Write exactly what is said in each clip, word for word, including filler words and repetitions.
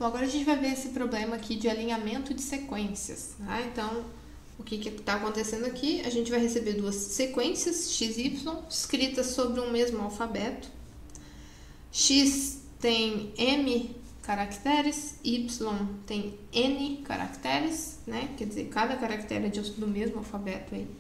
Bom, agora a gente vai ver esse problema aqui de alinhamento de sequências, tá? Então, o que está acontecendo aqui? A gente vai receber duas sequências x y escritas sobre um mesmo alfabeto. X tem m caracteres, y tem n caracteres, né? Quer dizer, cada caractere é do mesmo alfabeto aí.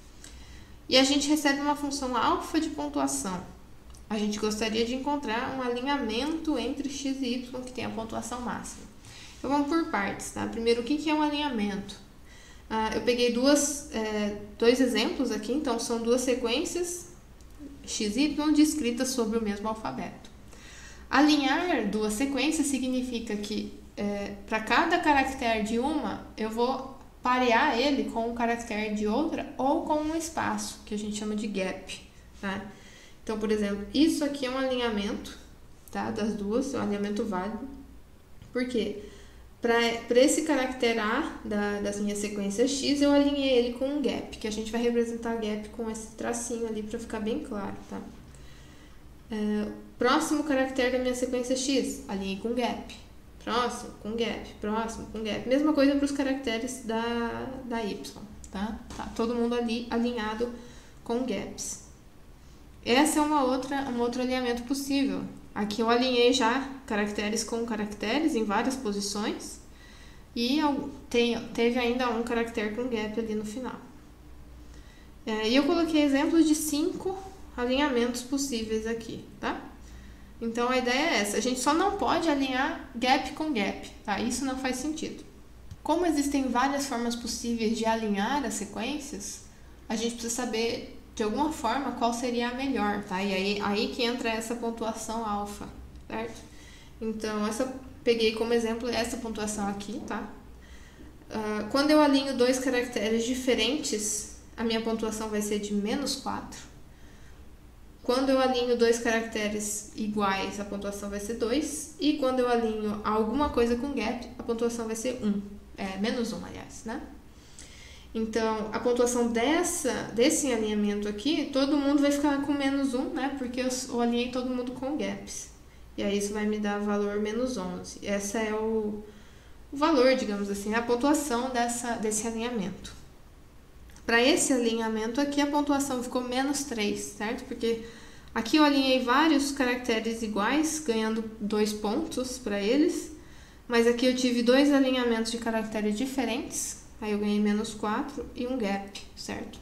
E a gente recebe uma função alfa de pontuação. A gente gostaria de encontrar um alinhamento entre x e y que tem a pontuação máxima. Então vamos por partes, tá? Primeiro, o que é um alinhamento? Ah, eu peguei duas, é, dois exemplos aqui, então são duas sequências x e y descritas sobre o mesmo alfabeto. Alinhar duas sequências significa que é, para cada caractere de uma, eu vou parear ele com um caractere de outra ou com um espaço, que a gente chama de gap, tá? Então, por exemplo, isso aqui é um alinhamento, tá? Das duas, é um alinhamento válido. Por quê? Para esse caractere A da, das minhas sequências X, eu alinhei ele com um gap, que a gente vai representar gap com esse tracinho ali para ficar bem claro, tá? É, próximo caractere da minha sequência X, alinhei com gap. Próximo, com gap. Próximo, com gap. Mesma coisa para os caracteres da, da Y, tá? Tá todo mundo ali alinhado com gaps. Essa é uma outra, um outro alinhamento possível. Aqui eu alinhei já caracteres com caracteres em várias posições e eu tenho, teve ainda um caractere com gap ali no final. É, e eu coloquei exemplos de cinco alinhamentos possíveis aqui, tá? Então a ideia é essa, a gente só não pode alinhar gap com gap, tá? Isso não faz sentido. Como existem várias formas possíveis de alinhar as sequências, a gente precisa saber de alguma forma qual seria a melhor, tá? E aí, aí que entra essa pontuação alfa, certo? Então, essa, peguei como exemplo essa pontuação aqui, tá? Uh, quando eu alinho dois caracteres diferentes, a minha pontuação vai ser de menos quatro. Quando eu alinho dois caracteres iguais, a pontuação vai ser dois. E quando eu alinho alguma coisa com gap, a pontuação vai ser um. É, menos um, aliás, né? Então, a pontuação dessa, desse alinhamento aqui, todo mundo vai ficar com menos um, né? Porque eu, eu alinhei todo mundo com gaps. E aí isso vai me dar valor menos onze. Esse é o, o valor, digamos assim, a pontuação dessa, desse alinhamento. Para esse alinhamento aqui, a pontuação ficou menos três, certo? Porque aqui eu alinhei vários caracteres iguais, ganhando dois pontos para eles. Mas aqui eu tive dois alinhamentos de caracteres diferentes. Aí eu ganhei menos quatro e um gap, certo?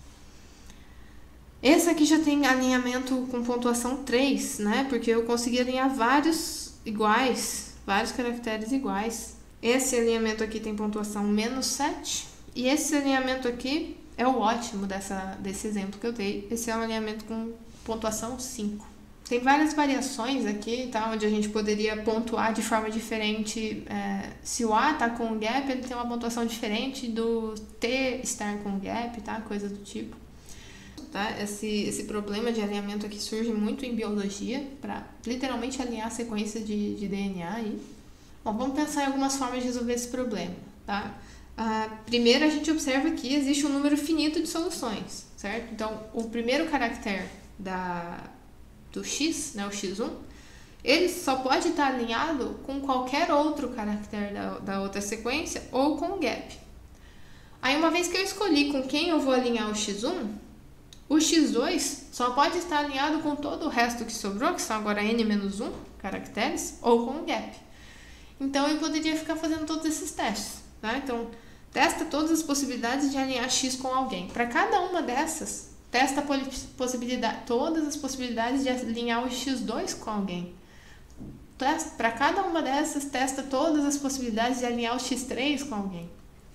Esse aqui já tem alinhamento com pontuação três, né? Porque eu consegui alinhar vários iguais, vários caracteres iguais. Esse alinhamento aqui tem pontuação menos sete. E esse alinhamento aqui é o ótimo dessa, desse exemplo que eu dei. Esse é um alinhamento com pontuação cinco. Tem várias variações aqui, tá? Onde a gente poderia pontuar de forma diferente. É, se o A está com o gap, ele tem uma pontuação diferente do T estar com o gap, tá? Coisa do tipo. Tá? Esse, esse problema de alinhamento aqui surge muito em biologia, para literalmente alinhar sequências de, de D N A aí. Bom, vamos pensar em algumas formas de resolver esse problema, tá? Ah, primeiro, a gente observa que existe um número finito de soluções, certo? Então, o primeiro caractere da... do x, né, o x um, ele só pode estar alinhado com qualquer outro caractere da, da outra sequência ou com o gap. Aí, uma vez que eu escolhi com quem eu vou alinhar o x um, o x dois só pode estar alinhado com todo o resto que sobrou, que são agora n menos um caracteres, ou com o gap. Então, eu poderia ficar fazendo todos esses testes, tá? Então, testa todas as possibilidades de alinhar x com alguém. Para cada uma dessas, testa a possibilidade, todas as possibilidades de alinhar o x dois com alguém. Para cada uma dessas, testa todas as possibilidades de alinhar o x três com alguém.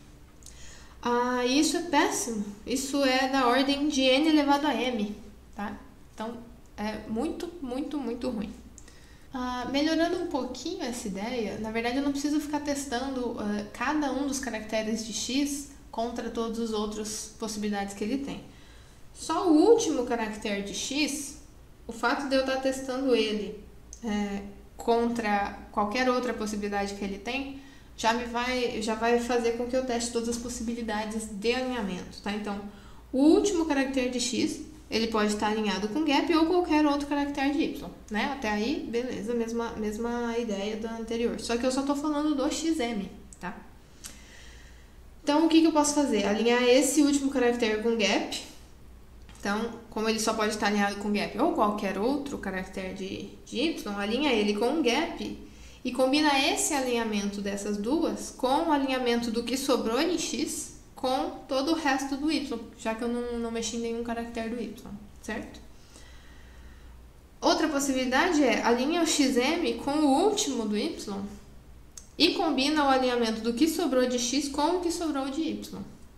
Ah, isso é péssimo. Isso é da ordem de n elevado a m, tá? Então, é muito, muito, muito ruim. Ah, melhorando um pouquinho essa ideia, na verdade eu não preciso ficar testando uh, cada um dos caracteres de x contra todas as outras possibilidades que ele tem. Só o último caractere de x, o fato de eu estar testando ele é, contra qualquer outra possibilidade que ele tem, já, me vai, já vai fazer com que eu teste todas as possibilidades de alinhamento, tá? Então, o último caractere de x, ele pode estar alinhado com gap ou qualquer outro caractere de y, né? Até aí, beleza, mesma, mesma ideia da anterior. Só que eu só estou falando do X M, tá? Então, o que, que eu posso fazer? Alinhar esse último caractere com gap. Então, como ele só pode estar alinhado com gap ou qualquer outro caractere de, de y, alinha ele com um gap e combina esse alinhamento dessas duas com o alinhamento do que sobrou em x com todo o resto do y, já que eu não, não mexi em nenhum caractere do y, certo? Outra possibilidade é alinha o X M com o último do y e combina o alinhamento do que sobrou de x com o que sobrou de y.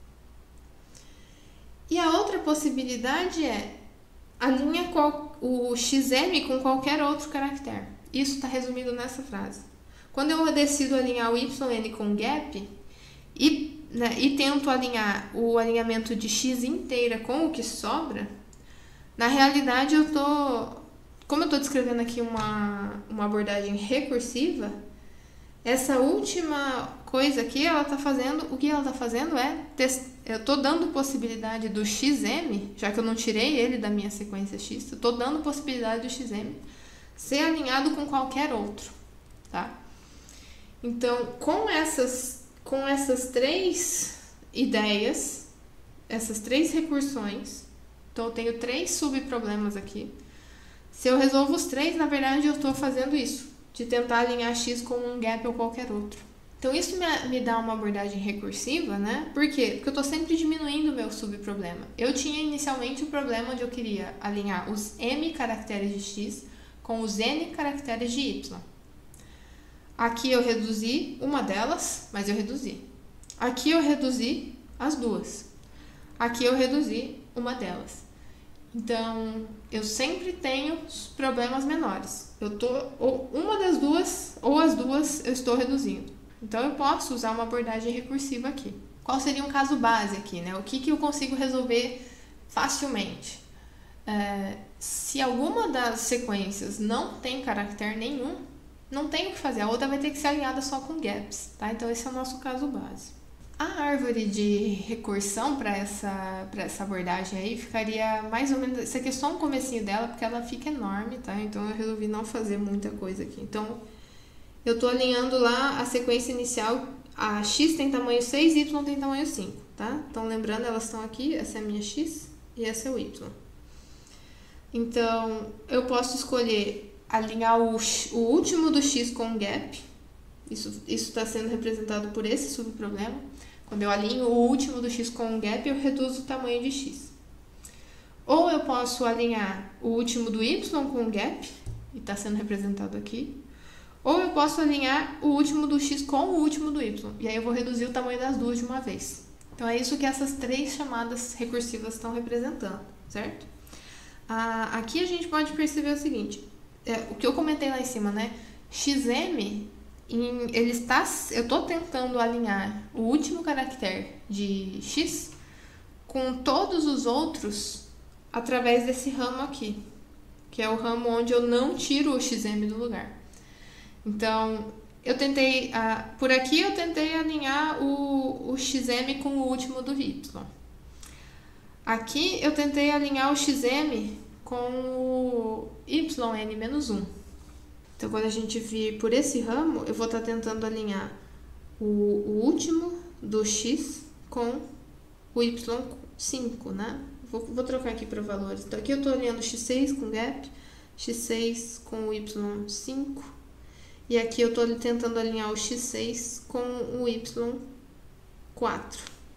E a outra possibilidade é alinha qual, o X M com qualquer outro caractere. Isso está resumido nessa frase. Quando eu decido alinhar o yn com gap e Né, e tento alinhar o alinhamento de x inteira com o que sobra, na realidade eu tô, como eu estou descrevendo aqui uma, uma abordagem recursiva, essa última coisa aqui, ela está fazendo, o que ela está fazendo é, eu estou dando possibilidade do X M, já que eu não tirei ele da minha sequência X, eu estou dando possibilidade do X M ser alinhado com qualquer outro, tá? Então, com essas Com essas três ideias, essas três recursões, então eu tenho três subproblemas aqui. Se eu resolvo os três, na verdade eu estou fazendo isso, de tentar alinhar x com um gap ou qualquer outro. Então isso me, me dá uma abordagem recursiva, né? Por quê? Porque eu estou sempre diminuindo o meu subproblema. Eu tinha inicialmente o problema onde eu queria alinhar os m caracteres de x com os n caracteres de y. Aqui eu reduzi uma delas, mas eu reduzi. Aqui eu reduzi as duas. Aqui eu reduzi uma delas. Então, eu sempre tenho problemas menores. Eu tô, ou uma das duas, ou as duas eu estou reduzindo. Então, eu posso usar uma abordagem recursiva aqui. Qual seria um caso base aqui, né? O que, que eu consigo resolver facilmente? É, se alguma das sequências não tem caractere nenhum, não tem o que fazer, a outra vai ter que ser alinhada só com gaps, tá? Então esse é o nosso caso base. A árvore de recursão para essa, para essa abordagem aí ficaria mais ou menos... Isso aqui é só um comecinho dela, porque ela fica enorme, tá? Então eu resolvi não fazer muita coisa aqui. Então eu tô alinhando lá a sequência inicial, a x tem tamanho seis, y tem tamanho cinco, tá? Então lembrando, elas estão aqui, essa é a minha x e essa é o y. Então eu posso escolher alinhar o, o último do x com um gap, isso está sendo representado por esse subproblema. Quando eu alinho o último do x com um gap, eu reduzo o tamanho de x. Ou eu posso alinhar o último do y com um gap, e está sendo representado aqui. Ou eu posso alinhar o último do x com o último do y, e aí eu vou reduzir o tamanho das duas de uma vez. Então é isso que essas três chamadas recursivas estão representando, certo? Ah, aqui a gente pode perceber o seguinte, é, o que eu comentei lá em cima, né? X M, em, ele está, eu estou tentando alinhar o último caractere de x com todos os outros através desse ramo aqui, que é o ramo onde eu não tiro o X M do lugar. Então, eu tentei, ah, por aqui eu tentei alinhar o, o X M com o último do Y. Aqui eu tentei alinhar o X M com o yn menos um. Então, quando a gente vir por esse ramo, eu vou estar tentando alinhar o, o último do x com o y cinco, né? Vou, vou trocar aqui para valores. Então, aqui eu estou alinhando o x seis com gap, x seis com o y cinco, e aqui eu estou tentando alinhar o x seis com o y quatro.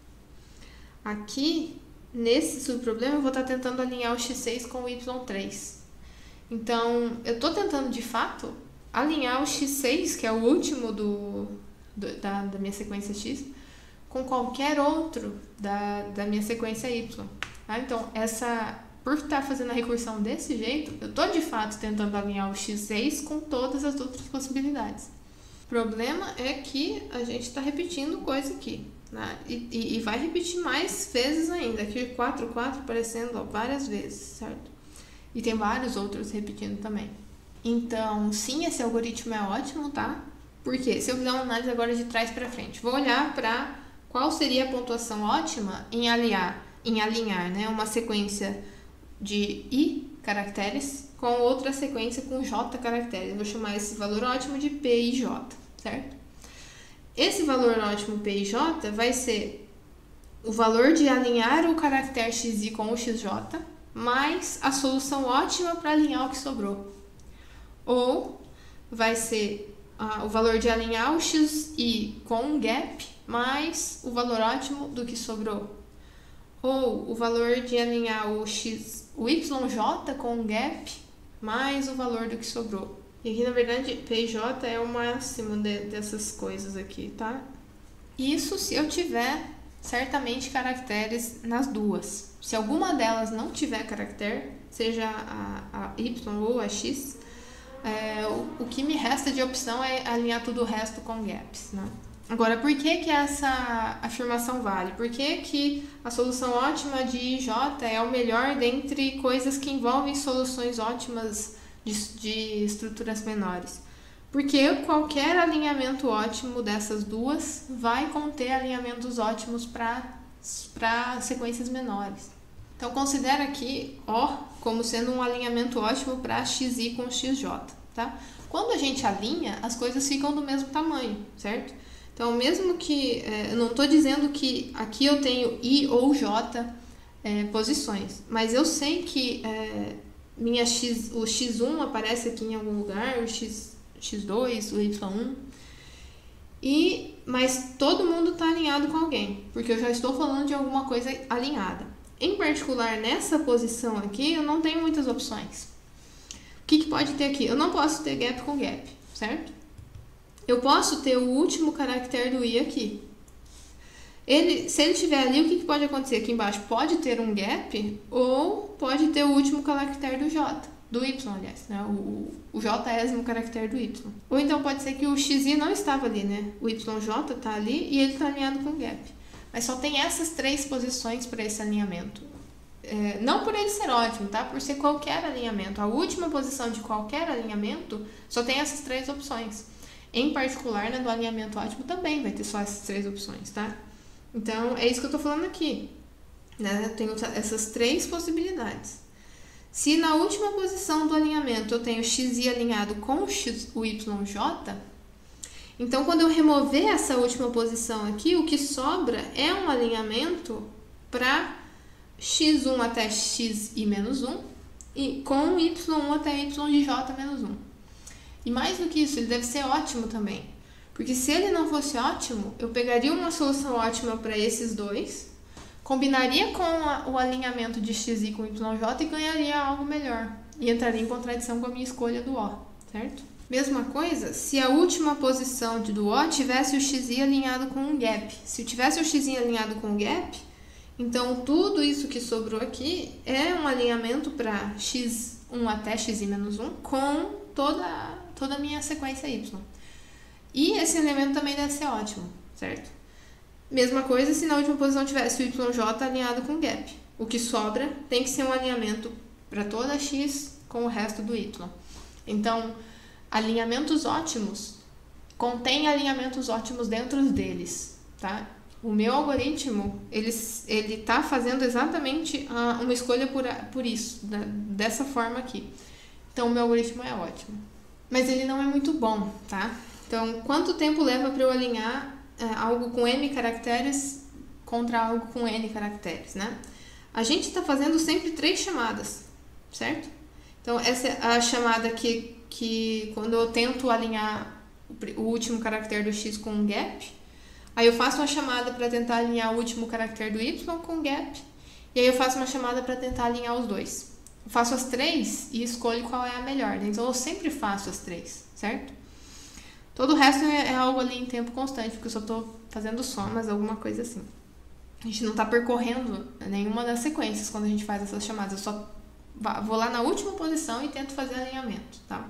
Aqui, nesse subproblema, eu vou estar tentando alinhar o x seis com o y três. Então, eu estou tentando, de fato, alinhar o x seis, que é o último do, do, da, da minha sequência x, com qualquer outro da, da minha sequência y. Tá? Então, essa, por estar fazendo a recursão desse jeito, eu estou, de fato, tentando alinhar o x seis com todas as outras possibilidades. O problema é que a gente está repetindo coisa aqui. Né? E, e, e vai repetir mais vezes ainda. Aqui quatro, quatro aparecendo ó, várias vezes, certo? E tem vários outros repetindo também. Então, sim, esse algoritmo é ótimo, tá? Porque se eu fizer uma análise agora de trás para frente, vou olhar para qual seria a pontuação ótima em alinhar, em alinhar né, uma sequência de I caracteres com outra sequência com J caracteres. Eu vou chamar esse valor ótimo de P I J, certo? Esse valor ótimo P I J vai ser o valor de alinhar o caractere X I com o X J, mais a solução ótima para alinhar o que sobrou. Ou vai ser ah, o valor de alinhar o X I com um gap, mais o valor ótimo do que sobrou. Ou o valor de alinhar o, X, o Y J com um gap, mais o valor do que sobrou. E aqui, na verdade, P J é o máximo de, dessas coisas aqui, tá? Isso se eu tiver, certamente, caracteres nas duas. Se alguma delas não tiver caractere, seja a, a Y ou a X, é, o, o que me resta de opção é alinhar tudo o resto com gaps, né? Agora, por que que essa afirmação vale? Por que que a solução ótima de I J é o melhor dentre coisas que envolvem soluções ótimas de, de estruturas menores? Porque qualquer alinhamento ótimo dessas duas vai conter alinhamentos ótimos para para sequências menores. Então, considera aqui O como sendo um alinhamento ótimo para X I com X J, tá? Quando a gente alinha, as coisas ficam do mesmo tamanho, certo? Então, mesmo que... É, eu não estou dizendo que aqui eu tenho I ou J é, posições, mas eu sei que é, minha X, o X um aparece aqui em algum lugar, o X, X2, o Y um, e, mas todo mundo está alinhado com alguém, porque eu já estou falando de alguma coisa alinhada. Em particular, nessa posição aqui, eu não tenho muitas opções. O que, que pode ter aqui? Eu não posso ter gap com gap, certo? Eu posso ter o último caractere do I aqui. Ele, se ele estiver ali, o que, que pode acontecer? Aqui embaixo pode ter um gap ou pode ter o último caractere do J, do Y, aliás, né? O, o J-ésimo caractere do Y. Ou então pode ser que o X I não estava ali, né? O Y J está ali e ele está alinhado com gap. Mas só tem essas três posições para esse alinhamento. É, não por ele ser ótimo, tá? Por ser qualquer alinhamento. A última posição de qualquer alinhamento só tem essas três opções. Em particular, né, do alinhamento ótimo também vai ter só essas três opções, tá? Então, é isso que eu tô falando aqui, né? Eu tenho essas três possibilidades. Se na última posição do alinhamento eu tenho X I alinhado com o, X, o Y J, então quando eu remover essa última posição aqui, o que sobra é um alinhamento para X um até X I menos um e com Y um até Y de J menos um. E mais do que isso, ele deve ser ótimo também. Porque se ele não fosse ótimo, eu pegaria uma solução ótima para esses dois, combinaria com a, o alinhamento de X I com Y J e ganharia algo melhor. E entraria em contradição com a minha escolha do O, certo? Mesma coisa, se a última posição do O tivesse o X I alinhado com um gap. Se eu tivesse o X I alinhado com um gap, então tudo isso que sobrou aqui é um alinhamento para X um até X I menos um com toda... toda a minha sequência Y. E esse elemento também deve ser ótimo, certo? Mesma coisa se na última posição tivesse o Y J alinhado com gap. O que sobra tem que ser um alinhamento para toda X com o resto do Y. Então, alinhamentos ótimos contém alinhamentos ótimos dentro deles, tá? O meu algoritmo, ele ele tá fazendo exatamente uh, uma escolha por, por isso, da, dessa forma aqui. Então, o meu algoritmo é ótimo. Mas ele não é muito bom, tá? Então, quanto tempo leva para eu alinhar é, algo com M caracteres contra algo com N caracteres, né? A gente está fazendo sempre três chamadas, certo? Então, essa é a chamada que, que quando eu tento alinhar o último caractere do X com um gap, aí eu faço uma chamada para tentar alinhar o último caractere do Y com um gap, e aí eu faço uma chamada para tentar alinhar os dois. Eu faço as três e escolho qual é a melhor. Então, eu sempre faço as três, certo? Todo o resto é, é algo ali em tempo constante, porque eu só estou fazendo somas, alguma coisa assim. A gente não está percorrendo nenhuma das sequências quando a gente faz essas chamadas. Eu só vou lá na última posição e tento fazer alinhamento, tá?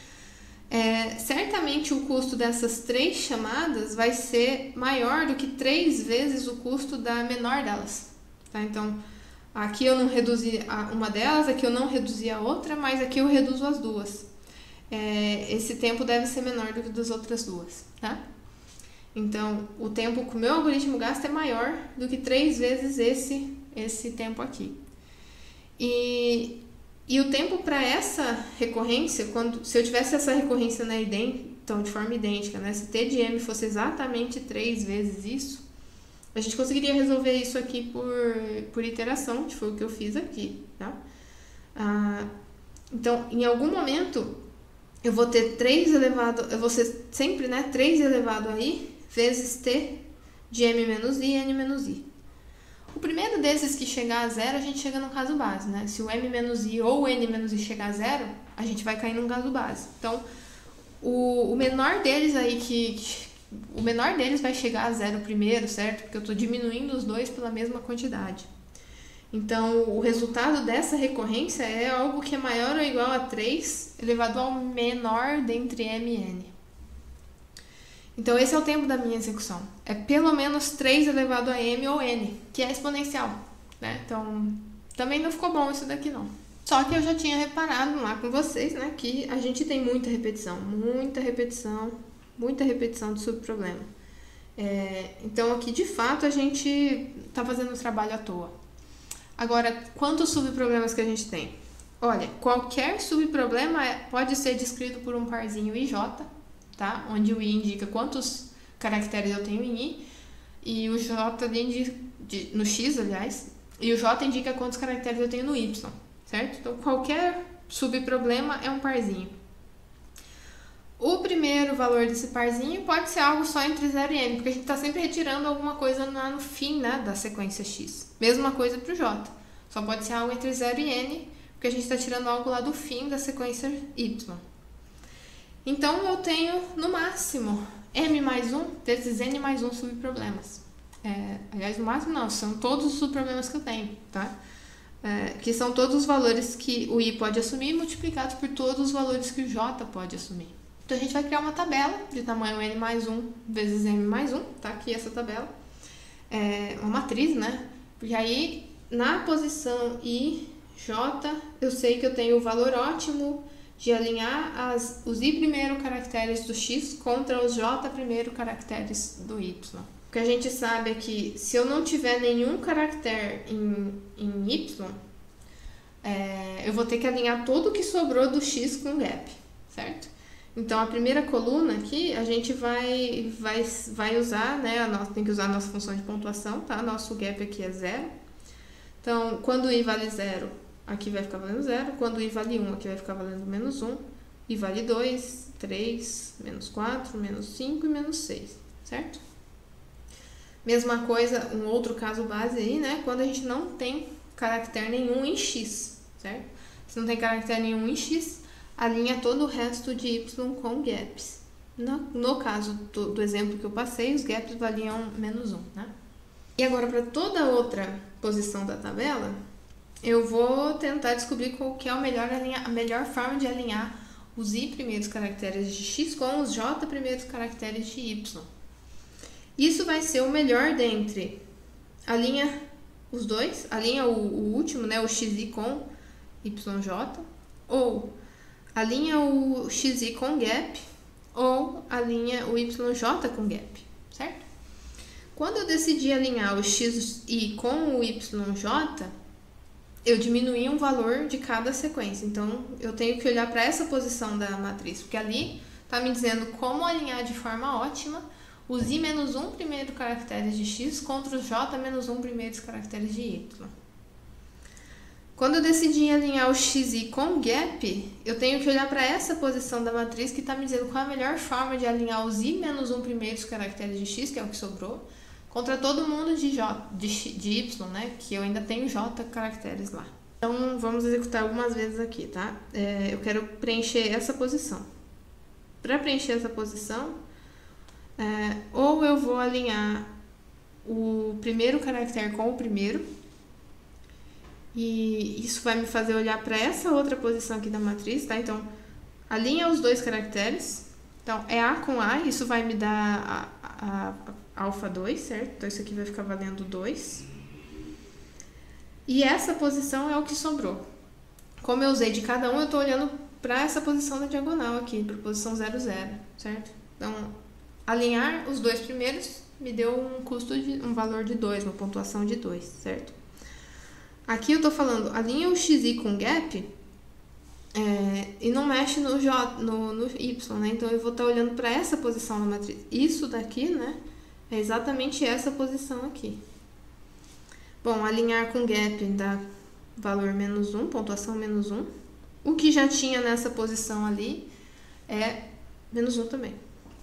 É, certamente o custo dessas três chamadas vai ser maior do que três vezes o custo da menor delas, tá? Então... aqui eu não reduzi uma delas, aqui eu não reduzi a outra, mas aqui eu reduzo as duas. É, esse tempo deve ser menor do que das outras duas, tá? Então, o tempo que o meu algoritmo gasta é maior do que três vezes esse, esse tempo aqui. E, e o tempo para essa recorrência, quando, se eu tivesse essa recorrência na idêntica, então de forma idêntica, né? Se T de M fosse exatamente três vezes isso, a gente conseguiria resolver isso aqui por, por iteração, que foi o que eu fiz aqui, tá? Ah, então, em algum momento, eu vou ter três elevado, eu vou ser sempre, né, três elevado a i vezes t de m menos i, n menos i. O primeiro desses que chegar a zero, a gente chega no caso base, né? Se o m menos i ou o n menos i chegar a zero, a gente vai cair num caso base. Então, o, o menor deles aí que... O menor deles vai chegar a zero primeiro, certo? Porque eu estou diminuindo os dois pela mesma quantidade. Então, o resultado dessa recorrência é algo que é maior ou igual a três elevado ao menor dentre m e n. Então, esse é o tempo da minha execução. É pelo menos três elevado a m ou n, que é exponencial, né? Então, também não ficou bom isso daqui, não. Só que eu já tinha reparado lá com vocês, né, que a gente tem muita repetição, muita repetição, muita repetição de subproblema. É, então, aqui, de fato, a gente está fazendo o trabalho à toa. Agora, quantos subproblemas que a gente tem? Olha, qualquer subproblema pode ser descrito por um parzinho I J, tá? Onde o I indica quantos caracteres eu tenho em I, e o J ali indica, de, no X, aliás, e o J indica quantos caracteres eu tenho no Y, certo? Então, qualquer subproblema é um parzinho. O primeiro valor desse parzinho pode ser algo só entre zero e n, porque a gente está sempre retirando alguma coisa lá no fim, né, da sequência x. Mesma coisa para o j. Só pode ser algo entre zero e n, porque a gente está tirando algo lá do fim da sequência y. Então, eu tenho, no máximo, m mais um desses n mais um subproblemas. É, aliás, no máximo não, são todos os subproblemas que eu tenho, tá? É, que são todos os valores que o i pode assumir multiplicados por todos os valores que o j pode assumir. Então, a gente vai criar uma tabela de tamanho n mais um vezes m mais um, tá aqui essa tabela, é uma matriz, né? Porque aí, na posição i, j, eu sei que eu tenho o valor ótimo de alinhar as, os i primeiro caracteres do x contra os j primeiro caracteres do y. O que a gente sabe é que se eu não tiver nenhum caractere em, em y, é, eu vou ter que alinhar tudo que sobrou do x com gap, certo? Então, a primeira coluna aqui, a gente vai, vai, vai usar, né, a nossa, tem que usar a nossa função de pontuação, tá? Nosso gap aqui é zero. Então, quando i vale zero, aqui vai ficar valendo zero. Quando i vale um, aqui vai ficar valendo menos um. I vale dois, três, menos quatro, menos cinco e menos seis, certo? Mesma coisa, um outro caso base aí, né? Quando a gente não tem caractere nenhum em x, certo? Se não tem caractere nenhum em x, alinha todo o resto de y com gaps. No, no caso do, do exemplo que eu passei, os gaps valiam menos um, né? E agora, para toda outra posição da tabela, eu vou tentar descobrir qual que é o melhor alinha, a melhor forma de alinhar os i primeiros caracteres de x com os j primeiros caracteres de y. Isso vai ser o melhor dentre alinha os dois, alinha o, o último, né, o xi com yj, ou alinha o xi com gap, ou alinha o yj com gap, certo? Quando eu decidi alinhar o xi com o yj, eu diminuí um valor de cada sequência. Então, eu tenho que olhar para essa posição da matriz, porque ali está me dizendo como alinhar de forma ótima os i menos um primeiros caracteres de x contra os j menos um primeiros caracteres de y. Quando eu decidi alinhar o xi com gap, eu tenho que olhar para essa posição da matriz que está me dizendo qual é a melhor forma de alinhar os i menos um primeiros caracteres de x, que é o que sobrou, contra todo mundo de, j, de, de y, né, que eu ainda tenho j caracteres lá. Então, vamos executar algumas vezes aqui, tá? É, eu quero preencher essa posição. Para preencher essa posição, é, ou eu vou alinhar o primeiro caractere com o primeiro, e isso vai me fazer olhar para essa outra posição aqui da matriz, tá? Então, alinha os dois caracteres. Então, é A com A, isso vai me dar a, a, a alfa dois, certo? Então, isso aqui vai ficar valendo dois. E essa posição é o que sobrou. Como eu usei de cada um, eu estou olhando para essa posição da diagonal aqui, para a posição zero, zero, certo? Então, alinhar os dois primeiros me deu um custo de um valor de dois, uma pontuação de dois, certo? Aqui eu tô falando, alinha o X I com gap é, e não mexe no, J, no, no Y, né? Então eu vou estar olhando para essa posição na matriz. Isso daqui, né, é exatamente essa posição aqui. Bom, alinhar com gap dá valor menos um, pontuação menos um. O que já tinha nessa posição ali é menos um também.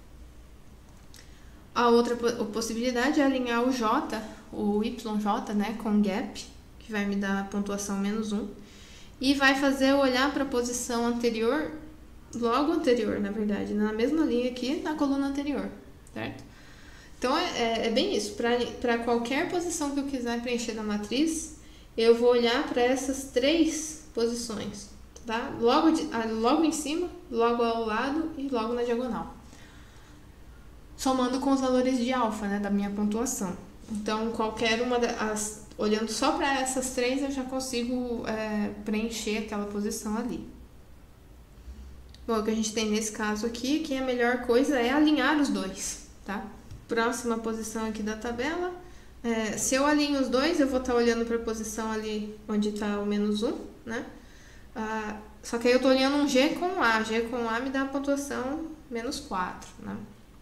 A outra possibilidade é alinhar o J, o Y J, né, com gap, que vai me dar pontuação menos um. E vai fazer eu olhar para a posição anterior, logo anterior, na verdade, na mesma linha aqui, na coluna anterior, certo? Então, é, é bem isso. Para qualquer posição que eu quiser preencher na matriz, eu vou olhar para essas três posições, tá? Logo, de, logo em cima, logo ao lado e logo na diagonal. Somando com os valores de alfa, né, da minha pontuação. Então, qualquer uma das... Olhando só para essas três, eu já consigo é, preencher aquela posição ali. Bom, o que a gente tem nesse caso aqui, que a melhor coisa é alinhar os dois, tá? Próxima posição aqui da tabela. É, se eu alinho os dois, eu vou estar olhando para a posição ali onde está o menos um, né? Ah, só que aí eu estou olhando um G com A. G com A me dá a pontuação menos quatro, né?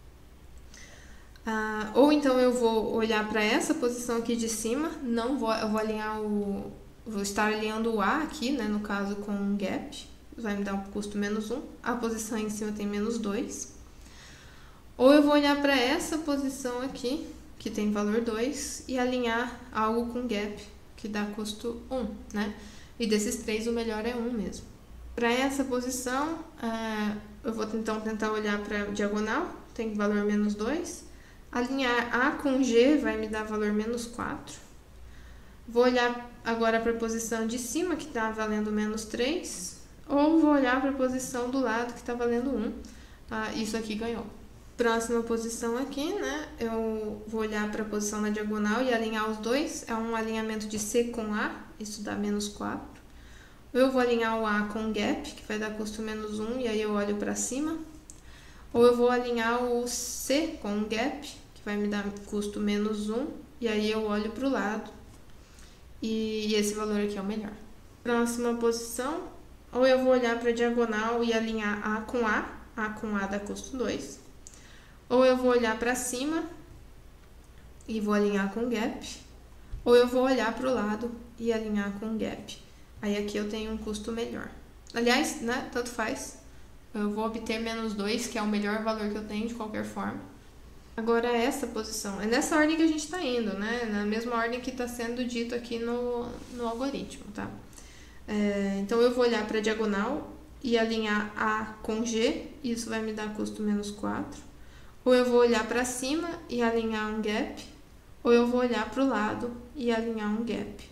Ah, ou então eu vou olhar para essa posição aqui de cima, não vou, eu vou alinhar o, vou estar alinhando o A aqui, né, no caso com um gap, vai me dar um custo menos um, a posição em cima tem menos dois. Ou eu vou olhar para essa posição aqui, que tem valor dois, e alinhar algo com gap, que dá custo um, né, e desses três o melhor é um mesmo. Para essa posição, ah, eu vou então tentar olhar para a diagonal, tem valor menos dois. Alinhar A com G vai me dar valor menos quatro. Vou olhar agora para a posição de cima, que está valendo menos três. Ou vou olhar para a posição do lado, que está valendo um. Ah, isso aqui ganhou. Próxima posição aqui, né? Eu vou olhar para a posição na diagonal e alinhar os dois. É um alinhamento de C com A, isso dá menos quatro. Eu vou alinhar o A com gap, que vai dar custo menos um, e aí eu olho para cima. Ou eu vou alinhar o C com gap, que vai me dar custo menos um, e aí eu olho para o lado, e esse valor aqui é o melhor. Próxima posição, ou eu vou olhar para a diagonal e alinhar A com A, A com A dá custo dois. Ou eu vou olhar para cima e vou alinhar com gap, ou eu vou olhar para o lado e alinhar com gap. Aí aqui eu tenho um custo melhor. Aliás, né, tanto faz. Eu vou obter menos dois, que é o melhor valor que eu tenho de qualquer forma. Agora essa posição, é nessa ordem que a gente está indo, né? Na mesma ordem que está sendo dito aqui no, no algoritmo, tá? É, então eu vou olhar para a diagonal e alinhar A com G, isso vai me dar custo menos quatro. Ou eu vou olhar para cima e alinhar um gap, ou eu vou olhar para o lado e alinhar um gap.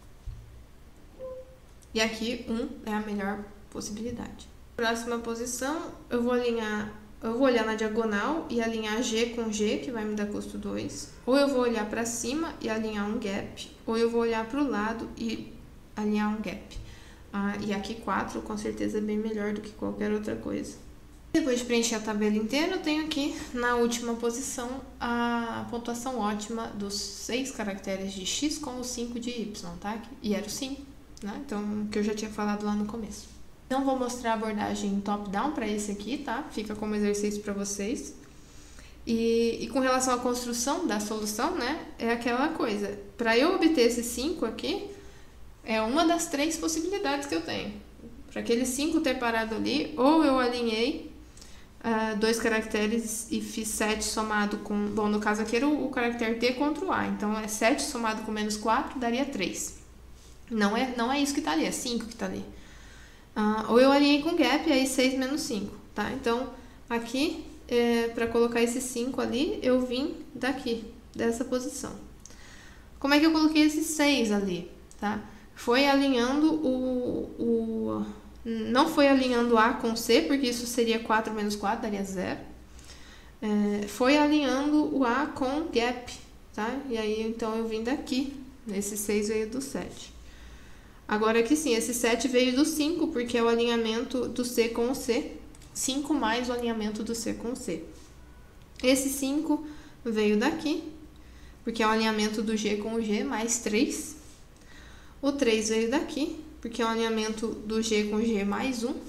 E aqui um é a melhor possibilidade. Próxima posição, eu vou alinhar, eu vou olhar na diagonal e alinhar G com G, que vai me dar custo dois. Ou eu vou olhar para cima e alinhar um gap, ou eu vou olhar para o lado e alinhar um gap. Ah, e aqui quatro, com certeza, é bem melhor do que qualquer outra coisa. Depois de preencher a tabela inteira, eu tenho aqui, na última posição, a pontuação ótima dos seis caracteres de X com os cinco de Y, tá? E era o cinco, né? Então, que eu já tinha falado lá no começo. Não vou mostrar a abordagem top-down para esse aqui, tá? Fica como exercício para vocês. E, e com relação à construção da solução, né? É aquela coisa. Para eu obter esses cinco aqui, é uma das três possibilidades que eu tenho. Para aqueles cinco ter parado ali, ou eu alinhei uh, dois caracteres e fiz sete somado com... Bom, no caso aqui era o, o caractere T contra o A. Então, é sete somado com menos quatro, daria três. Não é, não é isso que está ali, é cinco que está ali. Uh, ou eu alinhei com gap, aí seis menos cinco, tá? Então, aqui, é, para colocar esse cinco ali, eu vim daqui, dessa posição. Como é que eu coloquei esse seis ali, tá? Foi alinhando o, o... Não foi alinhando A com C, porque isso seria quatro menos quatro, daria zero. É, foi alinhando o A com gap, tá? E aí, então, eu vim daqui, esse seis veio do sete. Agora aqui sim, esse sete veio do cinco, porque é o alinhamento do C com o C. cinco mais o alinhamento do C com o C. Esse cinco veio daqui, porque é o alinhamento do G com o G, mais três. O três veio daqui, porque é o alinhamento do G com G mais um.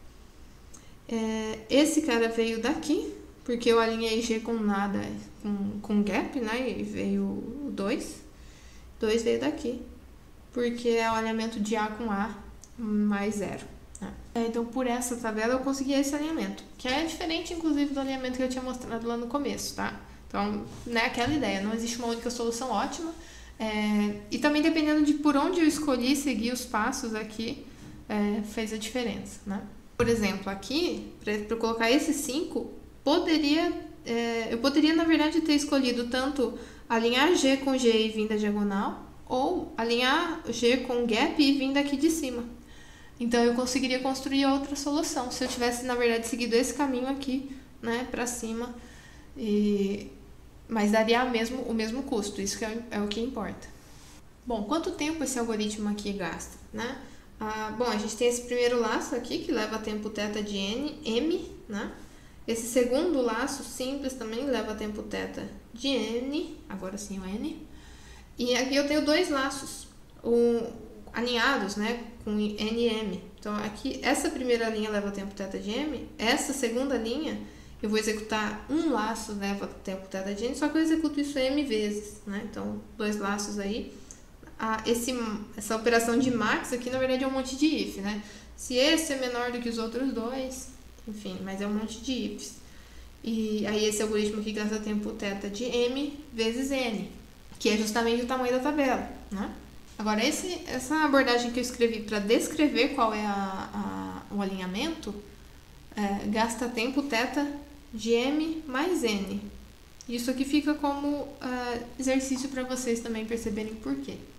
É, esse cara veio daqui, porque eu alinhei G com nada, com, com gap, né? E veio o dois. dois veio daqui, porque é o alinhamento de A com A mais zero. Né? Então, por essa tabela, eu consegui esse alinhamento, que é diferente, inclusive, do alinhamento que eu tinha mostrado lá no começo, tá? Então, né, aquela ideia, não existe uma única solução ótima. É, e também, dependendo de por onde eu escolhi seguir os passos aqui, é, fez a diferença, né? Por exemplo, aqui, para eu colocar esses cinco, poderia, é, eu poderia, na verdade, ter escolhido tanto alinhar G com G e vir da diagonal, ou alinhar G com gap e vir daqui de cima. Então, eu conseguiria construir outra solução, se eu tivesse, na verdade, seguido esse caminho aqui, né, para cima, e... mas daria mesmo, o mesmo custo, isso que é, é o que importa. Bom, quanto tempo esse algoritmo aqui gasta, né? Ah, bom, a gente tem esse primeiro laço aqui, que leva tempo θ de n, m, né? Esse segundo laço simples também leva tempo θ de n, agora sim o n. E aqui eu tenho dois laços um, alinhados, né, com n e m. Então, aqui, essa primeira linha leva tempo θ de m, essa segunda linha eu vou executar um laço, leva tempo θ de n, só que eu executo isso m vezes, né? Então, dois laços aí. Ah, esse, essa operação de max aqui, na verdade, é um monte de if, né? Se esse é menor do que os outros dois, enfim, mas é um monte de ifs. E aí esse algoritmo aqui gasta tempo θ de m vezes n, que é justamente o tamanho da tabela, né? Agora, esse, essa abordagem que eu escrevi para descrever qual é a, a, o alinhamento, é, gasta tempo θ de m mais n. Isso aqui fica como uh, exercício para vocês também perceberem por quê.